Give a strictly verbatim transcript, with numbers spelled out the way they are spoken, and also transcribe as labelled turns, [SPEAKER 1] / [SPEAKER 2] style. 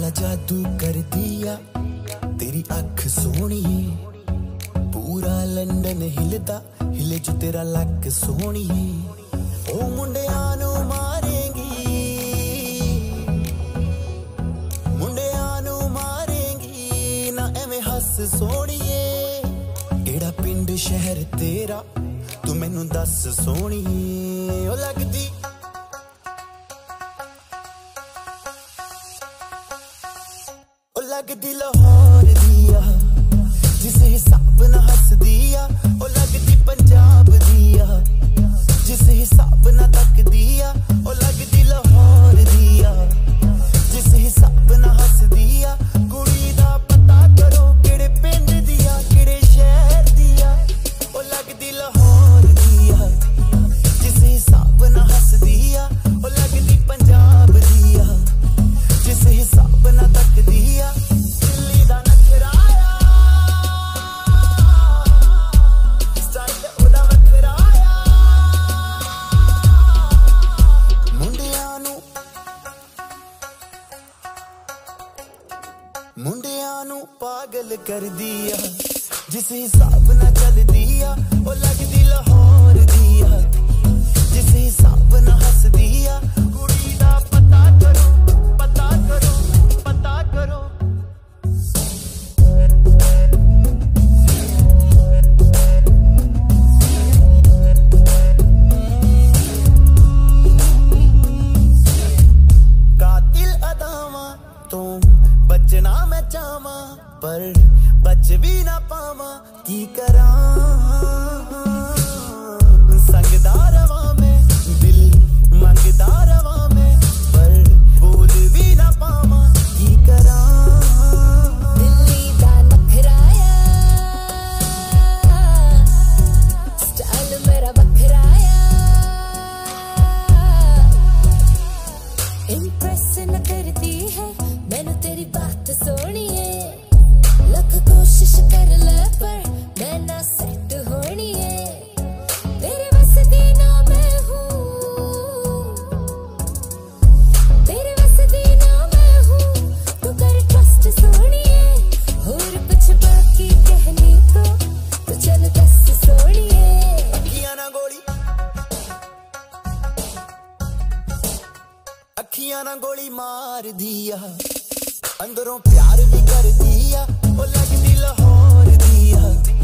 [SPEAKER 1] काला जादू कर दिया तेरी अख सोनी, पूरा लंदन हिलदा हिले जो तेरा लक सोनी। ओ मुंडियां नू मारेंगी, मुंडियां नू मारेंगी ना एवें हस सोनिए। केड़ा पिंड शहर तेरा तू मैनू दस सोनिए। ओ लगदी ओ लगदी लाहौर दिया जिस हिसाब ना हस दिया। ओ लगदी पंजाब दिया जिस हिसाब ना तक दिया। ओ लगदी लाहौर दिया जिस हिसाब ना हस दिया। कुड़ी दा पता करो केड़े पिंड दिया केड़े शहर दिया। ओ लगदी लाहौर दिया जिस हिसाब ना हस दिया। ओ लगदी पंजाब दिया जिस हिसाब ना तक दिया। दिल्ली दा नखराया स्टाइल ओदा वखराया। मुंडियां नू मुंडियां नू पागल कर दिया जिस हिसाब ना चल दिया। ओ लगदी लाहौर दिया जिस हिसाब ना हस दिया। कुड़ी दा पता करो पता करो पता करो। कातिल अदावां तो बचना मैं चाहवां पर बच भी ना पावां की करां। संगदा रवां मैं दिल मंगदा रवां मैं पर बोल भी ना पावां की करां।
[SPEAKER 2] दिल्ली दा नखराया स्टाइल मेरा बखराया। इम्प्रेस न करती है मैनू तेरी बात सोनी है। लख कोशिश कर ले पर मैं ना सेट होनी है। तेरे बस दी ना मैं हूँ, तेरे बस दी ना मैं हूँ। तू कर ट्रस्ट सोनी है और कुछ बाकी कहने को तू चल दस सोनी है।
[SPEAKER 1] अखियां ना गोली अखियां ना गोली मार दिया अंदरों प्यार भी कर दिया। ओ लगदी लाहौर दिया